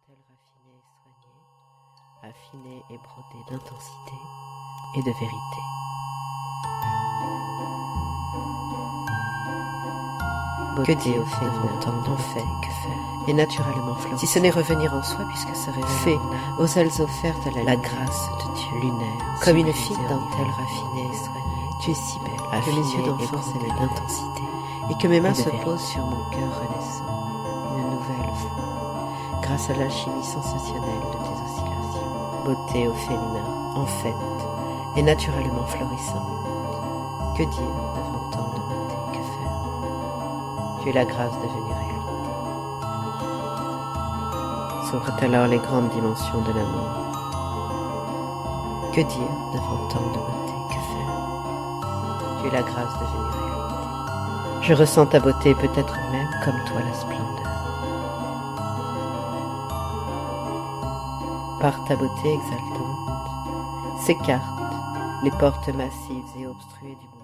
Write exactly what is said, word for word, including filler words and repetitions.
dentelle raffinée et soignée, affinée et brodée d'intensité et de vérité. Beauté, que dire au féminin, tant d'en fait, que faire, et naturellement florissant. Si ce n'est revenir en soi, puisque ce révèle fait aux ailes offertes à la, la grâce de Dieu lunaire, comme une fine dentelle raffinée et soignée. Tu es si belle, que mes yeux d'enfant s'éveillent d'intensité, et que mes mains se posent sur mon cœur renaissant, une nouvelle fois, grâce à l'alchimie sensationnelle de tes oscillations. Beauté au féminin, en fait, et naturellement florissante. Que dire devant tant de beauté, que faire? Tu es la grâce devenue réalité. S'ouvrent alors les grandes dimensions de l'amour. Que dire devant tant de beauté, que faire? Tu es la grâce devenue réalité. Je ressens ta beauté, peut-être même comme toi la splendeur. Par ta beauté exaltante, s'écartent les portes massives et obstruées du monde.